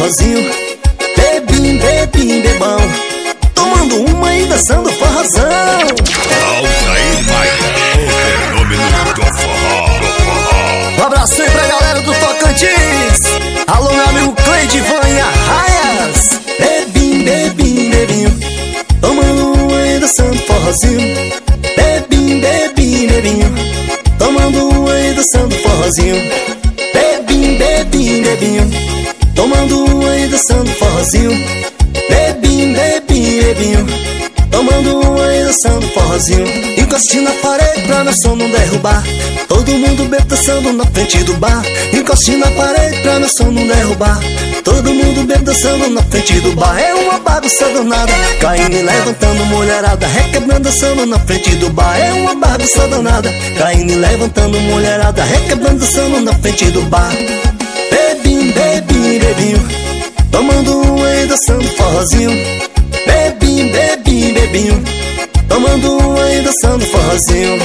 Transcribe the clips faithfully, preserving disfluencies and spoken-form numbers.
forrozinho. Bebim, bebim, bebão, tomando uma e dançando forrozão. Altair Maia, o fenômeno do forró. Um abraço aí pra galera do Tocantins. Alô, meu amigo Cleide Vanha Raias. Bebim, bebim, bebinho, tomando uma e dançando forrozinho. Bebim, bebim, bebinho, tomando uma e dançando forrozinho. Bebim, bebim, bebinho, tomando uma e dançando forrozinho. Bebim, bebim, bebinho, tomando uma e dançando forrozinho. Encoste na parede pra meu som não derrubar. Todo mundo bebe dançando na frente do bar. Encoste na parede pra meu som não derrubar. Todo mundo bebe dançando na frente do bar. É uma bagunça danada, caindo e levantando, mulherada requebrando, dançando na frente do bar. É uma bagunça danada, caindo e levantando, mulherada requebrando, dançando na frente do bar. Bebim, bebim, bebinho, tomando uma e dançando forrozinho. Bebim, bebim, bebinho, tomando uma e dançando forrozinho.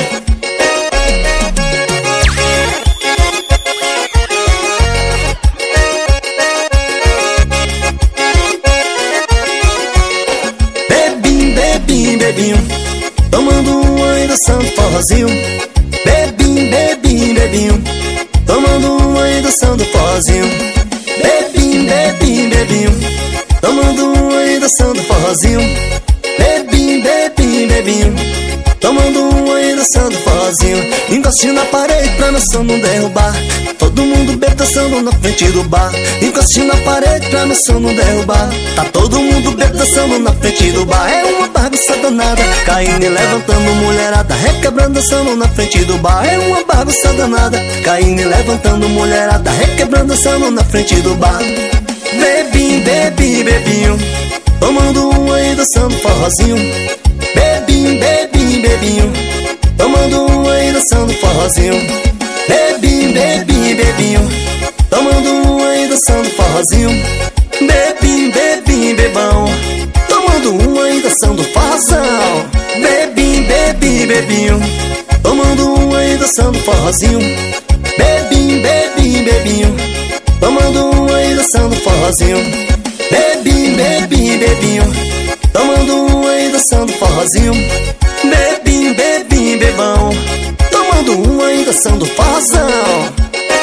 Bebim, bebim, bebinho, tomando uma e dançando forrozinho. Bebim, bebim, bebinho, tomando uma e dançando forrozinho. Bebim, bebim, bebinho, tomando uma e dançando forrozinho. Bebim, bebim, bebinho, tomando uma e dançando forrozinho. Encoste na parede pra meu som não derrubar. Todo mundo bebe dançando na frente do bar. Encoste na parede pra meu som não derrubar. Tá todo mundo bebe dançando na frente do bar. É uma bagunça danada, caindo e levantando, mulherada requebrando, dançando na frente do bar. É uma bagunça danada, caindo e levantando, mulherada requebrando, dançando na frente do bar. Bebim, bebim, bebinho, tomando uma e dançando forrozinho. Bebim, bebim, bebinho, tomando uma e dançando forrozinho. Bebim, bebim, bebinho, tomando uma e dançando forrozinho. Bebim, bebim, bebão, tomando uma e dançando forrozão. Bebim, bebim, bebinho, tomando uma e dançando forrozinho. Bebim, bebim, bebinho, tomando uma e dançando forrozinho. Bebim, bebim, bebinho, tomando uma e dançando forrozinho. Bebim, bebim, bebão, tomando uma e dançando forrozão.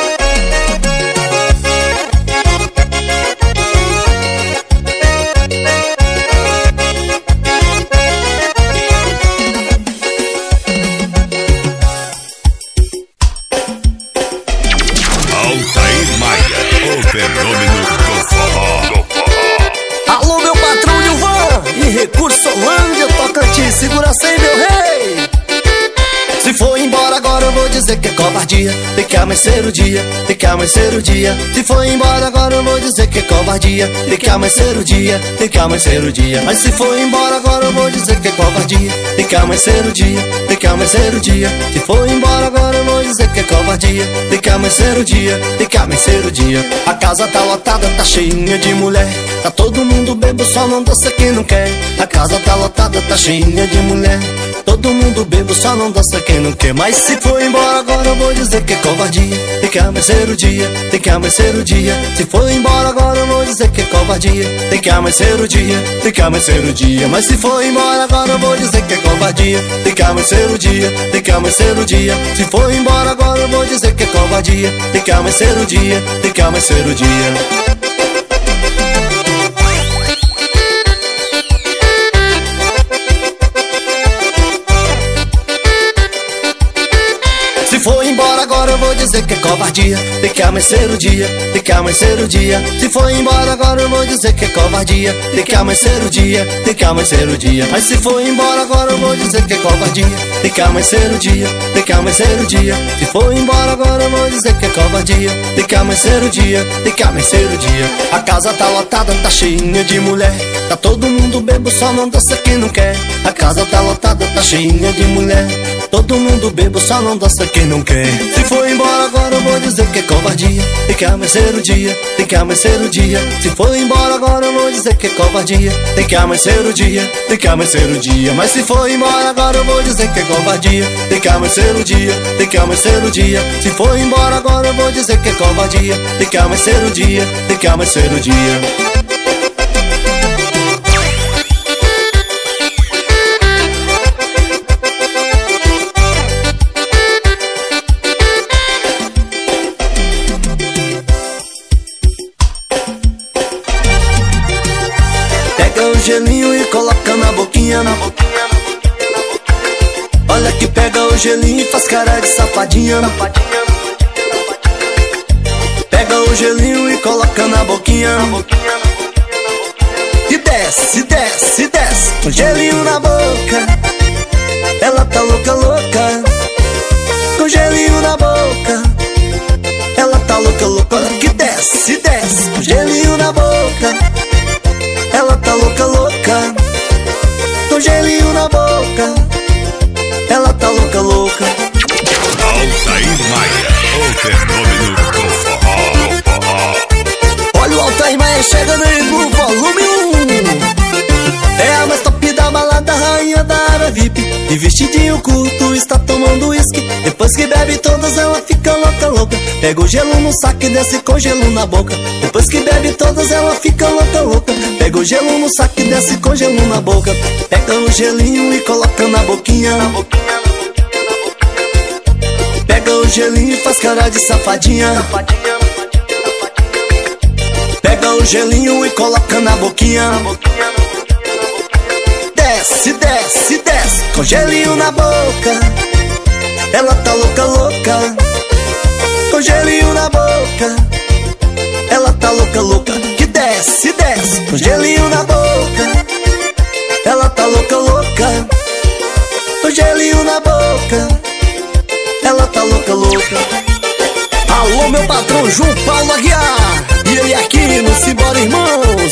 Altair Maia, o fenômeno do forró. Alô, meu patrão Nilvan, em Recurso Holândia, Tocantins, segura sem meu rei. Se for embora agora eu vou dizer que é covardia. Tem que amanhecer o dia, tem que amanhecer o dia. Se for embora agora eu vou dizer que é covardia. Tem que amanhecer o dia, tem que amanhecer o dia. Mas se for embora agora eu vou dizer que é covardia. Tem que amanhecer o dia, tem que amanhecer o dia. Se for embora agora eu vou dizer que é covardia. Tem que amanhecer o dia, tem que amanhecer o dia. A casa tá lotada, tá cheinha de mulher. Tá todo mundo bebo, só não dança quem não quer. A casa tá lotada, tá cheinha de mulher. Todo mundo bebo, só não dança quem não quer. Mas se for embora agora eu vou dizer que é covardia. Tem que amanhecer o dia, tem que amanhecer o dia. Se for embora agora eu vou dizer que é covardia. Tem que amanhecer o dia, tem que amanhecer o dia. Mas se for embora agora eu vou dizer que é covardia. Tem que amanhecer o dia, tem que amanhecer o dia. Se for embora agora eu vou dizer que é covardia. Tem que amanhecer o dia, tem que amanhecer o dia. Se for embora agora eu vou dizer que é covardia. Tem que amanhecer o dia, tem que amanhecer o dia. Se for embora agora eu vou dizer que é covardia. Tem que amanhecer o dia, tem que amanhecer o dia. Mas se for embora agora eu vou dizer que é covardia. Tem que amanhecer o dia, tem que amanhecer o dia. Se for embora agora eu vou dizer que é covardia. Tem que amanhecer o dia, tem que amanhecer o dia. A casa tá lotada, tá cheinha de mulher. Tá todo mundo bebo, só não dança quem não quer. A casa tá lotada, tá cheinha de mulher. Todo mundo bebo, só não dança quem não quer. Se for embora agora eu vou dizer que é covardia. Tem que amanhecer o dia, tem que amanhecer o dia. Se for embora agora eu vou dizer que é covardia. Tem que amanhecer o dia, tem que amanhecer o dia. Mas se for embora agora eu vou dizer que é covardia. Tem que amanhecer o dia, tem que amanhecer o dia. Se for embora agora eu vou dizer que é covardia. Tem que amanhecer o dia, tem que amanhecer o dia. Gelinho e coloca na boquinha, na boquinha, na boquinha, na boquinha. Olha que pega o gelinho e faz cara de safadinha, safadinha, safadinha. Pega o gelinho e coloca na boquinha, na boquinha, na boquinha, na boquinha. E desce, desce, desce com gelinho na boca. Ela tá louca, louca com gelinho na boca. Ela tá louca, louca. Olha que desce, desce com gelinho na boca. Ela tá louca, louca com gelinho na boca. Ela tá louca, louca. Altair Maia, o fenômeno do forró. Olha o Altair Maia chegando aí no volume um. É a mais top da balada, rainha da área V I P. De vestidinho curto, está tomando uísque. Depois que bebe todas, ela fica louca, louca. Pega o gelo no saco e desce com gelo na boca. Depois que bebe todas, ela fica louca, louca. Pega o gelo no saco e desce com gelo na boca. Pega o gelinho e coloca na boquinha, na boquinha, na boquinha, na boquinha. Pega o gelinho e faz cara de safadinha, safadinha, safadinha. Pega o gelinho e coloca na boquinha, na boquinha, na boquinha. Desce, desce, desce com gelinho na boca. Ela tá louca, louca com gelinho na boca. Ela tá louca, louca. Que desce, desce com gelinho na boca. Ela tá louca, louca com gelinho na boca. Ela tá louca, louca. Alô, meu patrão João Paulo Aguiar. E ele aqui no Simbora Irmãos.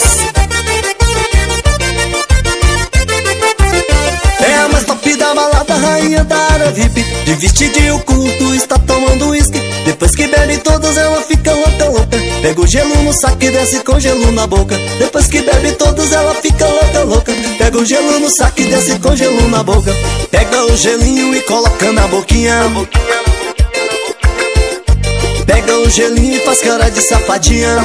É a mais top da balada, rainha da área V I P. De vestidinho curto, está tomando uísque. Depois que bebe todas, ela fica louca, louca. Pega o gelo no saco e desce com gelo na boca. Depois que bebe todas, ela fica louca, louca. Pega o gelo no saco e desce com gelo na boca. Pega o gelinho e coloca na boquinha. Pega o gelinho e faz cara de safadinha.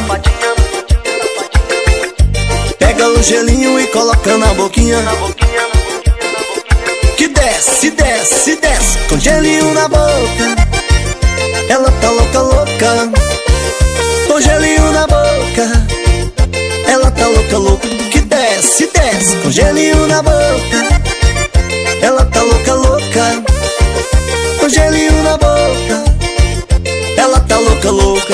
Pega o gelinho e coloca na boquinha. Que desce, desce, desce com gelinho na boca. Ela tá louca, louca com gelinho na boca. Ela tá louca, louca. Que desce, desce com gelinho na boca. Ela tá louca, louca com gelinho na boca. Ela tá louca, louca.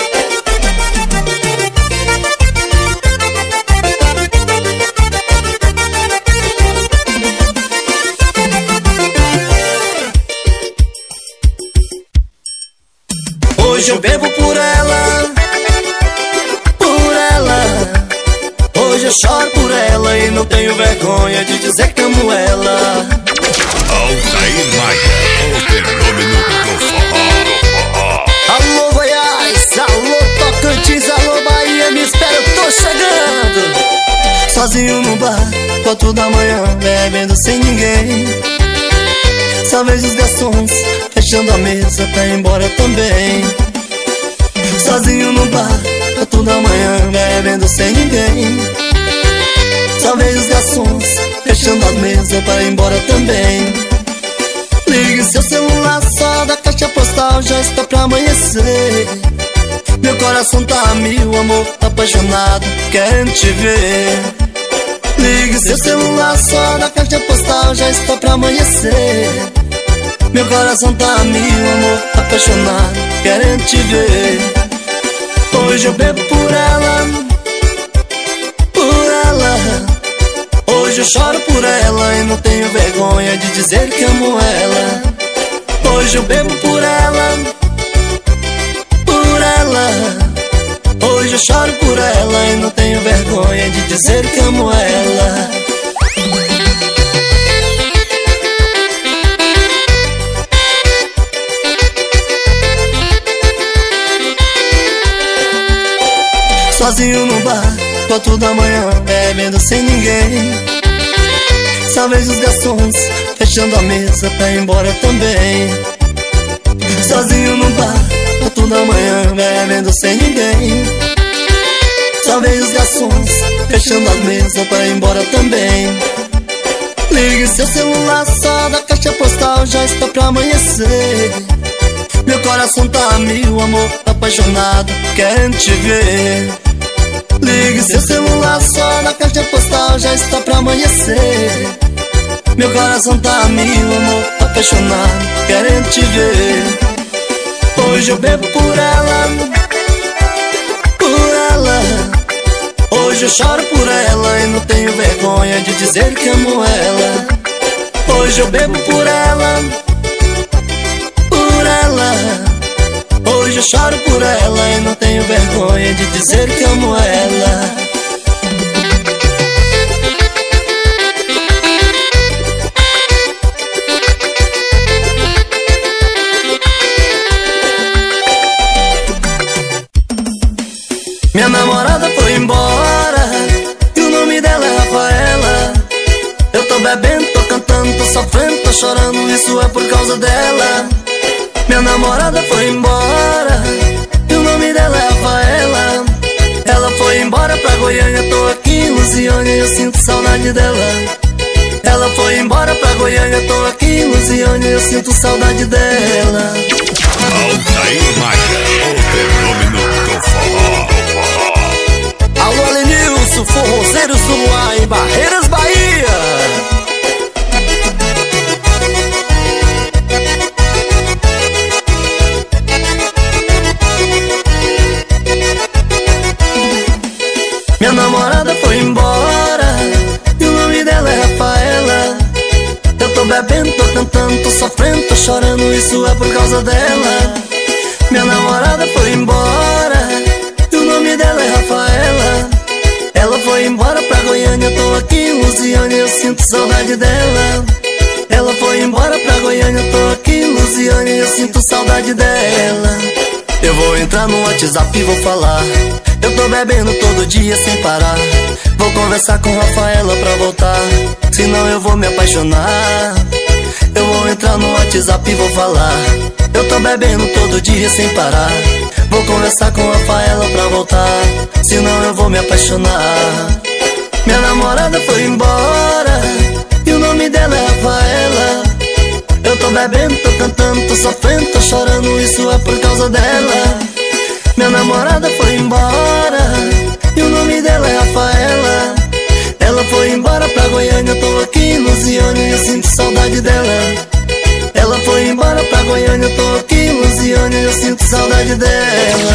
Hoje eu bebo por ela, por ela. Hoje eu choro por ela e não tenho vergonha de dizer que amo ela. Altair Maia, o fenômeno do forró. Alô Goiás, alô Tocantins, alô Bahia, me espera, eu tô chegando. Sozinho no bar, quatro da manhã, bebendo sem ninguém. Só vejo os garçons fechando a mesa pra ir embora também. Sozinho no bar, quatro da manhã, bebendo sem ninguém. Só vejo os garçons fechando a mesa pra ir embora também. Ligue seu celular, só da caixa postal, já está pra amanhecer. Meu coração tá a mil, amor, tá apaixonado, querendo te ver. Ligue seu celular, só da caixa postal, já está pra amanhecer. Meu coração tá a mil, amor, tá apaixonado, querendo te ver. Hoje eu bebo por ela, por ela. Hoje eu choro por ela e não tenho vergonha de dizer que amo ela. Hoje eu bebo por ela, por ela. Hoje eu choro por ela e não tenho vergonha de dizer que amo ela. sozinho no bar, quatro da manhã, bebendo sem ninguém. Só vejo os garçons fechando a mesa pra ir embora também. Sozinho no bar, quatro da manhã, bebendo sem ninguém. Só vejo os garçons fechando as mesas pra ir embora também. Ligue seu celular, só da caixa postal, já está pra amanhecer. Meu coração tá a mil, amor, apaixonado, querendo te ver. Ligue seu celular, só da caixa postal, já está pra amanhecer. Meu coração tá a mil, amor, apaixonado, querendo te ver. Hoje eu bebo por ela, por ela. Hoje eu choro por ela e não tenho vergonha de dizer que amo ela. Hoje eu bebo por ela, por ela. Hoje eu choro por ela e não tenho vergonha de dizer que amo ela. Minha namorada foi embora e o nome dela é Rafaela. Eu tô bebendo, tô cantando, tô sofrendo, tô chorando, isso é por causa dela. Minha namorada foi embora e o nome dela é Rafaela. Ela foi embora pra Goiânia, tô aqui em Lusiânia e eu sinto saudade dela. Ela foi embora pra Goiânia, tô aqui em Lusiânia e eu sinto saudade dela. Altair Maia, o fenômeno do forró. Alô, Alenilson, forrozeiros do Luar, em Barreiras, Bahia. Minha namorada foi embora e o nome dela é Rafaela. Eu tô bebendo, tô cantando, tô sofrendo, tô chorando, isso é por causa dela. Minha namorada foi embora e o nome dela é Rafaela. Ela foi embora pra Goiânia, tô aqui em Lusiânia e eu sinto saudade dela. Ela foi embora pra Goiânia, tô aqui em Lusiânia e eu sinto saudade dela. Eu vou entrar no WhatsApp e vou falar. Eu tô bebendo todo dia sem parar. Vou conversar com Rafaela pra voltar, senão eu vou me apaixonar. Eu vou entrar no WhatsApp e vou falar. Eu tô bebendo todo dia sem parar. Vou conversar com Rafaela pra voltar, senão eu vou me apaixonar. Minha namorada foi embora e o nome dela é Rafaela. Eu tô bebendo, tô cantando, tô sofrendo, tô chorando, isso é por causa dela. Minha namorada foi embora e o nome dela é Rafaela. Ela foi embora pra Goiânia, eu tô aqui em Lusiânia e eu sinto saudade dela. Ela foi embora pra Goiânia, eu tô aqui em Lusiânia e eu sinto saudade dela.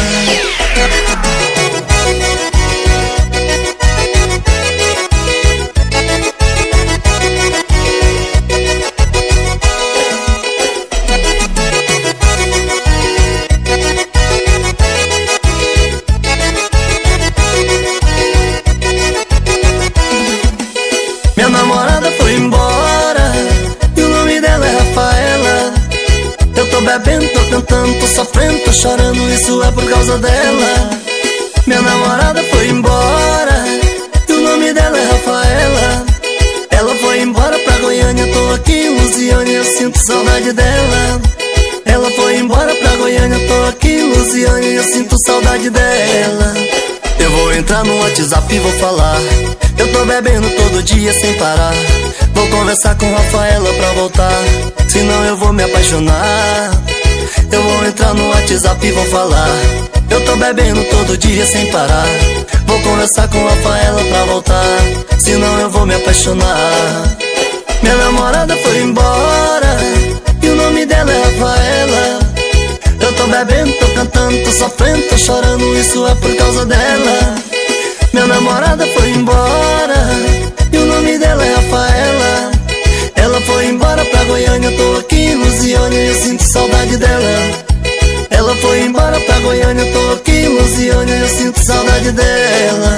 Minha namorada foi embora e o nome dela é Rafaela. Eu tô bebendo, tô cantando, tô sofrendo, tô chorando, isso é por causa dela. Minha namorada foi embora e o nome dela é Rafaela. Ela foi embora pra Goiânia, tô aqui em Lusiânia e eu sinto saudade dela. Ela foi embora pra Goiânia, tô aqui em Lusiânia e eu sinto saudade dela. Eu vou entrar no WhatsApp e vou falar. Eu tô bebendo todo dia sem parar. Vou conversar com Rafaela pra voltar, senão eu vou me apaixonar. Eu vou entrar no WhatsApp e vou falar. Eu tô bebendo todo dia sem parar. Vou conversar com Rafaela pra voltar, senão eu vou me apaixonar. Minha namorada foi embora e o nome dela é Rafaela. Eu tô bebendo, tô cantando, tô sofrendo, tô chorando, isso é por causa dela. Minha namorada foi embora e o nome dela é Rafaela. Ela foi embora pra Goiânia, eu tô aqui em Lusiânia e eu sinto saudade dela. Ela foi embora pra Goiânia, eu tô aqui em Lusiânia e eu sinto saudade dela.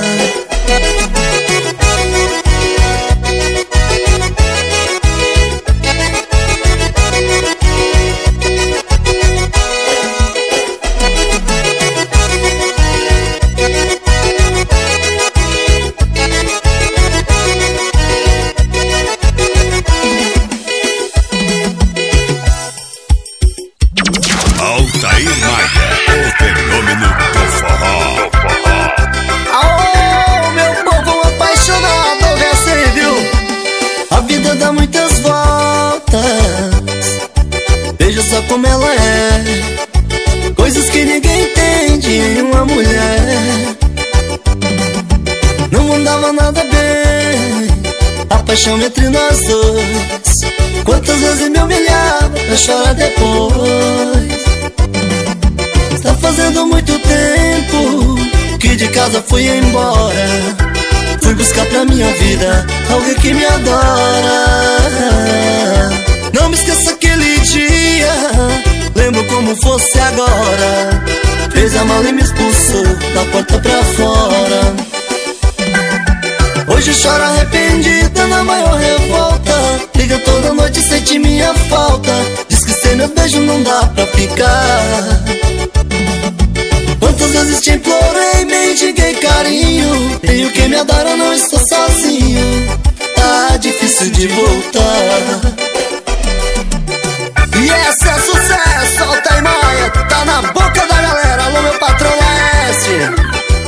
paixão entre nós dois. Quantas vezes me humilhava pra chorar depois. Está fazendo muito tempo que de casa fui embora. Fui buscar pra minha vida alguém que me adora. Não me esqueça aquele dia, lembro como fosse agora. Fez a mala e me expulsou da porta pra fora. Hoje chora arrependida na maior revolta. Liga toda noite e sente minha falta. Diz que sem meu beijo não dá pra ficar. Quantas vezes te implorei, mendiguei carinho. Tenho quem me adora, não estou sozinho. Tá difícil de voltar. E esse é sucesso, Alta e Maia, tá na boca da galera. Alô meu patrão Laércio.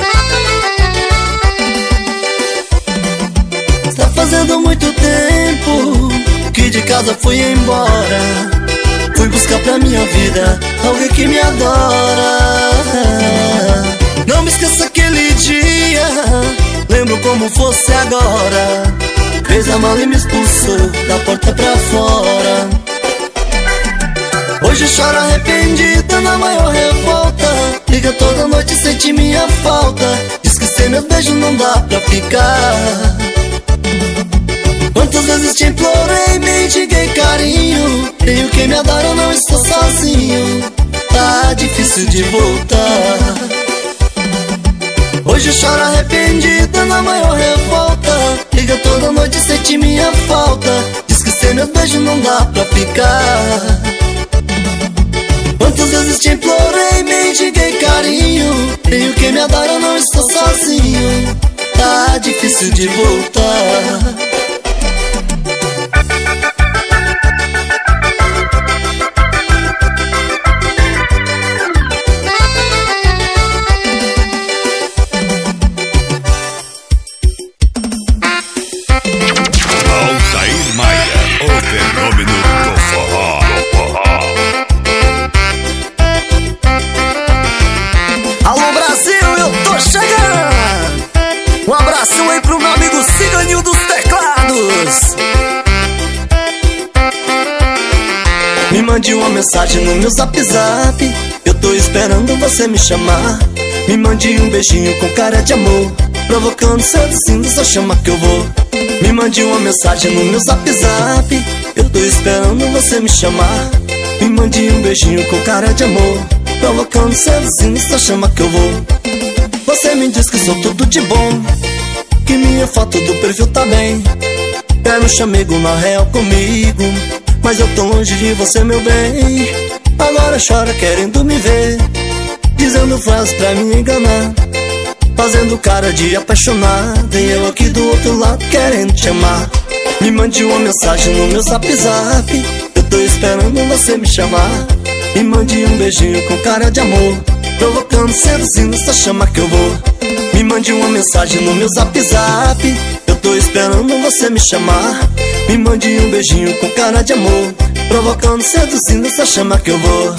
Está fazendo muito tempo que de casa fui embora. Fui buscar pra minha vida alguém que me adora. Não me esqueça aquele dia, lembro como fosse agora. Fez a mala e me expulsou da porta pra fora. Hoje chora arrependida na maior revolta. Liga toda noite e sente minha falta. Diz que sem meu beijo não dá pra ficar. Quantas vezes te implorei, mendiguei carinho. Tenho quem me adora, não estou sozinho. Tá difícil de voltar. Hoje chora arrependida na maior revolta. Liga toda noite e sente minha falta. Diz que sem meu beijo não dá pra ficar. Quantas vezes te implorei, mendiguei carinho. Tenho quem me adora, não estou sozinho. Tá difícil de voltar. Altair Maia, o fenômeno do forró. Alô Brasil, eu tô chegando. Um abraço aí pro meu amigo Ciganinho dos teclados. Me mande uma mensagem no meu zap zap. Eu tô esperando você me chamar. Me mande um beijinho com cara de amor, provocando, seduzindo, só chama que eu vou. Me mande uma mensagem no meu zap zap. Eu tô esperando você me chamar. Me mande um beijinho com cara de amor, provocando, seduzindo, só chama que eu vou. Você me diz que sou tudo de bom, que minha foto do perfil tá bem. Quero um chamego na real comigo, mas eu tô longe de você, meu bem. Agora chora querendo me ver, dizendo frases pra me enganar, fazendo cara de apaixonada, e eu aqui do outro lado querendo te amar. Me mande uma mensagem no meu zap zap. Eu tô esperando você me chamar. Me mande um beijinho com cara de amor, provocando, seduzindo, só chama que eu vou. Me mande uma mensagem no meu zap zap. Eu tô esperando você me chamar. Me mande um beijinho com cara de amor, provocando, seduzindo, só chama que eu vou.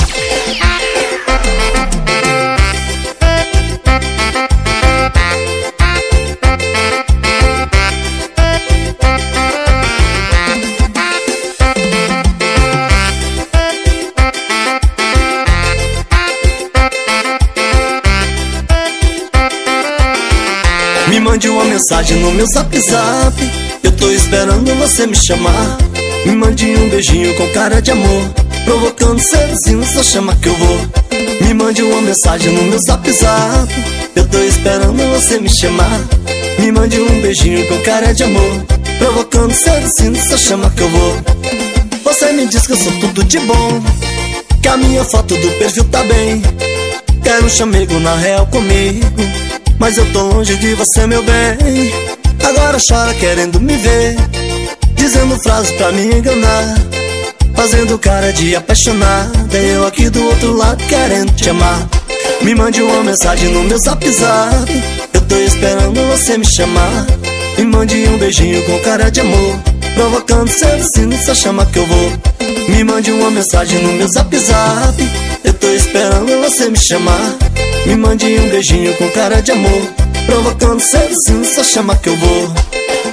Me mande uma mensagem no meu zap zap. Eu tô esperando você me chamar. Me mande um beijinho com cara de amor, provocando, seduzindo, só chama que eu vou. Me mande uma mensagem no meu zap zap. Eu tô esperando você me chamar. Me mande um beijinho com cara de amor, provocando, seduzindo, só chama que eu vou. Você me diz que eu sou tudo de bom, que a minha foto do perfil tá bem. Quero um chamego na real comigo, mas eu tô longe de você, meu bem. Agora chora querendo me ver, dizendo frases pra me enganar, fazendo cara de apaixonada, e eu aqui do outro lado querendo te amar. Me mande uma mensagem no meu zap zap. Eu tô esperando você me chamar. Me mande um beijinho com cara de amor, provocando, seduzindo, só chama que eu vou. Me mande uma mensagem no meu zap zap. Eu tô esperando você me chamar. Me mande um beijinho com cara de amor, provocando, seduzindo, só chama que eu vou.